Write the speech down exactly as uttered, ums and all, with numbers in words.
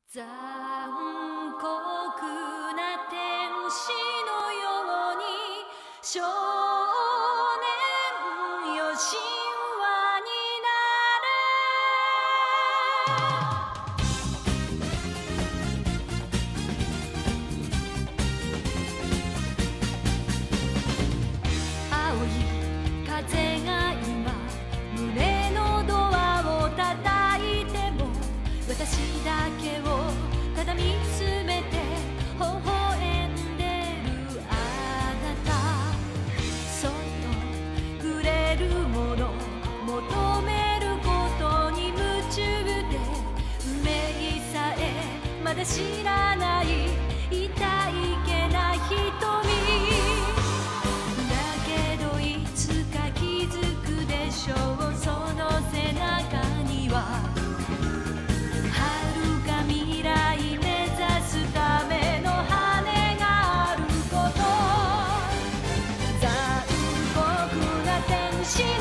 残酷な天使のように少年よ神話になれ青い風が今胸のドアを叩いても私だけをただ見つめて微笑んでるあなたそっと触れるもの求めることに夢中で運命さえまだ知らない痛いけな瞳だけどいつか気づくでしょうその背中にはshe